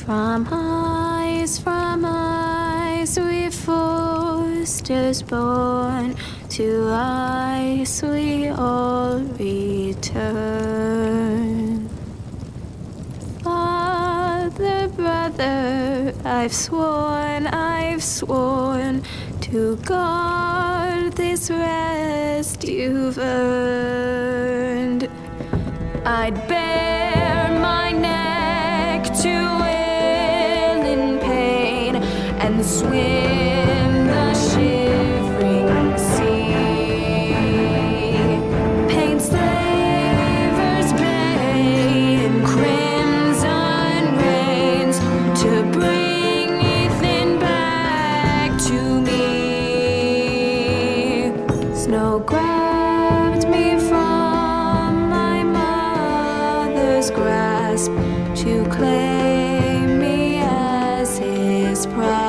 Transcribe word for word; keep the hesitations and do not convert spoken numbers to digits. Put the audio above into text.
From ice, from ice we forced us born, to ice we all return. Father, brother, I've sworn, I've sworn to guard this rest you've earned. I'd bare my neck to will in pain and swim the shivering sea. Paint slavers bay in crimson rains to bring Ethan back to me. Snow grabbed me from my mother's grasp to claim me as his pride.